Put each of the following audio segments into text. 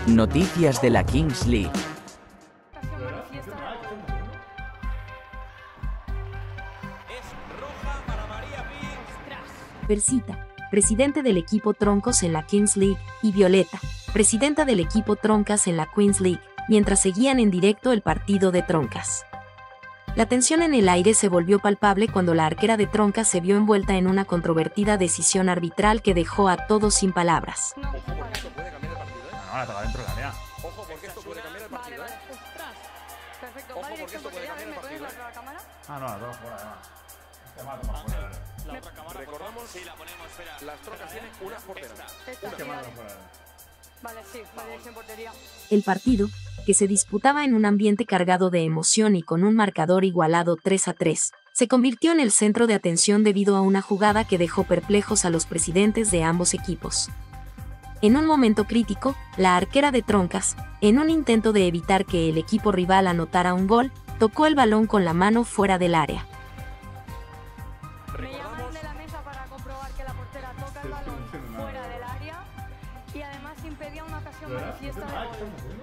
Noticias de la Kings League. Versita, presidente del equipo Troncos en la Kings League, y Violeta, presidenta del equipo Troncas en la Queens League, mientras seguían en directo el partido de Troncas. La tensión en el aire se volvió palpable cuando la arquera de Troncas se vio envuelta en una controvertida decisión arbitral que dejó a todos sin palabras. Ahora estaba dentro del área. Ojo porque esto puede cambiar el partido. Vale. Ostras. Perfecto. Ojo, Vale, porque esto puede cambiar el ¿me puedes partido, dar la cámara? Ah, no, la tomas fuera además. Te mato más fuera. La otra cámara, recordamos, si la ponemos, espera. Las Troncas tienen una portera. Esta, Te sí, mato vale. fuera. Vale, sí, vale, dirección portería. El partido, que se disputaba en un ambiente cargado de emoción y con un marcador igualado 3-3, se convirtió en el centro de atención debido a una jugada que dejó perplejos a los presidentes de ambos equipos. En un momento crítico, la arquera de Troncas, en un intento de evitar que el equipo rival anotara un gol, tocó el balón con la mano fuera del área. Me llamaron de la mesa para comprobar que la portera toca el balón fuera del área y además impedía una ocasión manifiesta de gol.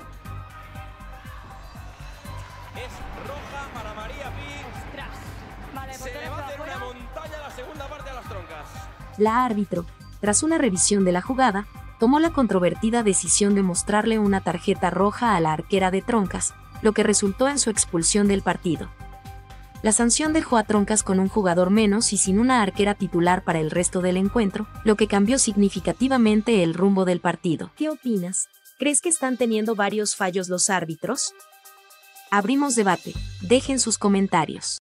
Es roja para María Pins. Ostras. Vale, Se portera le va a está hacer una fuera. montaña a la segunda parte de las Troncas. La árbitro, tras una revisión de la jugada, tomó la controvertida decisión de mostrarle una tarjeta roja a la arquera de Troncas, lo que resultó en su expulsión del partido. La sanción dejó a Troncas con un jugador menos y sin una arquera titular para el resto del encuentro, lo que cambió significativamente el rumbo del partido. ¿Qué opinas? ¿Crees que están teniendo varios fallos los árbitros? Abrimos debate. Dejen sus comentarios.